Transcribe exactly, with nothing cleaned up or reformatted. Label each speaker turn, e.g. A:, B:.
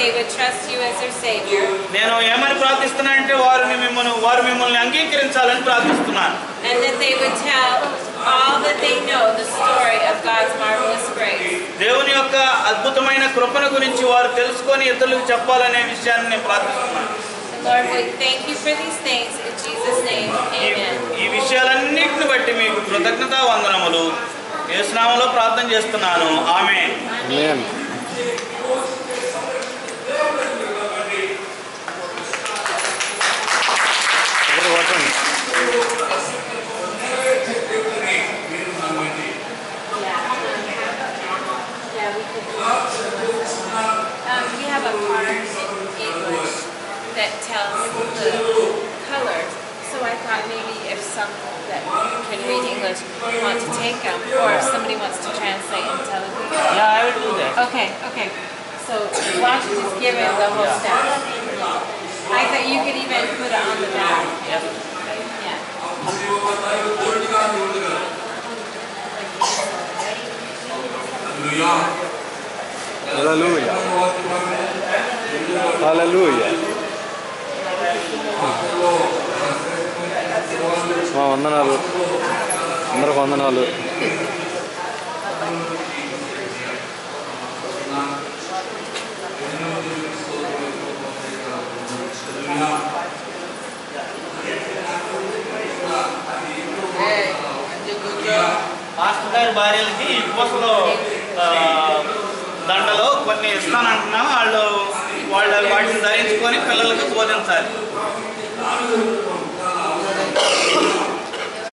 A: they would trust you as their Savior.
B: నేను ఏమని ప్రార్థిస్తున్నానంటే వారిని మిమ్మల్ని వారు మిమ్మల్ని అంగీకరించాలని ప్రార్థిస్తున్నాను.
A: And that they would tell all that they know the story of God's marvelous grace.
B: దేవుని యొక్క అద్భుతమైన కృపను గురించి వారు తెలుసుకొని ఇతరులకు చెప్పాలనే విషయాన్ని నేను ప్రార్థిస్తున్నాను.
A: Lord, we thank you for these things in Jesus' name. Amen.
B: ఈ విషయాలన్నిటిని బట్టి మీకు కృతజ్ఞతా వందనములు యేసు నామములో ప్రార్థన చేస్తున్నాను. ఆమేన్.
C: ఆమేన్.
A: Um, we have a part in English that tells the colors, so I thought maybe if some that can read English want to take them, or if somebody wants to translate and tell them.
B: Yeah, I will do that.
A: Okay, okay. So why don't you just give it the whole staff? I thought you could even put it on the back.
B: Yes.
A: Yeah.
C: హల్లెలూయా. హల్లెలూయా. మా వందనాలు అందరికి వందనాలు.
B: Pastor గారి భార్యలకి ఈ పూసలో దండలో కొన్ని ఇస్తానంటున్నాం. వాళ్ళు వాళ్ళు వాటిని ధరించుకొని పిల్లలకు బోధించాలి.